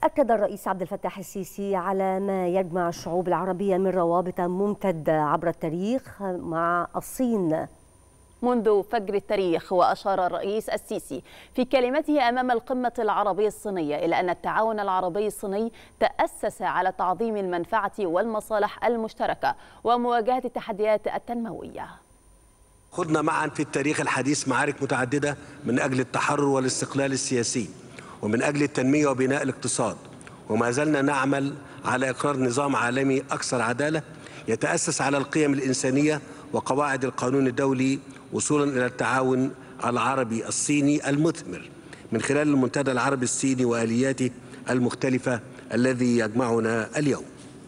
أكد الرئيس عبد الفتاح السيسي على ما يجمع الشعوب العربية من روابط ممتدة عبر التاريخ مع الصين منذ فجر التاريخ. وأشار الرئيس السيسي في كلمته أمام القمة العربية الصينية إلى أن التعاون العربي الصيني تأسس على تعظيم المنفعة والمصالح المشتركة ومواجهة التحديات التنموية. خضنا معا في التاريخ الحديث معارك متعددة من أجل التحرر والاستقلال السياسي ومن أجل التنمية وبناء الاقتصاد، وما زلنا نعمل على إقرار نظام عالمي أكثر عدالة يتأسس على القيم الإنسانية وقواعد القانون الدولي، وصولا إلى التعاون العربي الصيني المثمر من خلال المنتدى العربي الصيني وآلياته المختلفة الذي يجمعنا اليوم.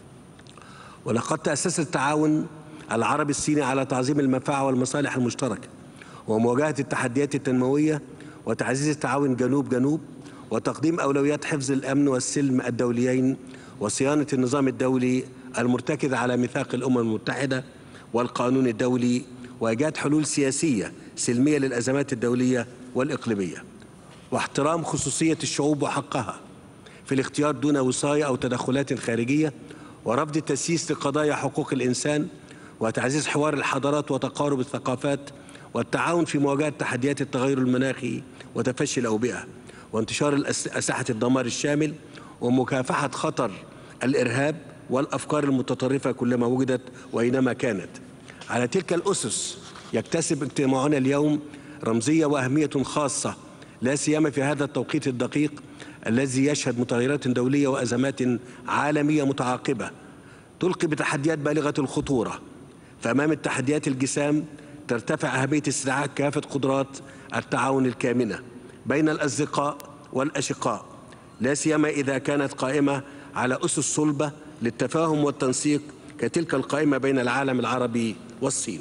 ولقد تأسس التعاون العربي الصيني على تعظيم المنفعة والمصالح المشتركة ومواجهة التحديات التنموية وتعزيز التعاون جنوب جنوب وتقديم أولويات حفظ الأمن والسلم الدوليين وصيانة النظام الدولي المرتكز على ميثاق الأمم المتحدة والقانون الدولي وإيجاد حلول سياسية سلمية للأزمات الدولية والإقليمية واحترام خصوصية الشعوب وحقها في الاختيار دون وصاية أو تدخلات خارجية ورفض التسييس لقضايا حقوق الإنسان وتعزيز حوار الحضارات وتقارب الثقافات والتعاون في مواجهة تحديات التغير المناخي وتفشي الأوبئة وانتشار أسلحة الدمار الشامل ومكافحة خطر الإرهاب والأفكار المتطرفة كلما وجدت وأينما كانت. على تلك الأسس يكتسب اجتماعنا اليوم رمزية وأهمية خاصة، لا سيما في هذا التوقيت الدقيق الذي يشهد متغيرات دولية وأزمات عالمية متعاقبة تلقي بتحديات بالغة الخطورة. فأمام التحديات الجسام ترتفع أهمية استدعاء كافة قدرات التعاون الكامنة بين الأصدقاء والأشقاء، لا سيما إذا كانت قائمة على أسس صلبة للتفاهم والتنسيق كتلك القائمة بين العالم العربي والصين.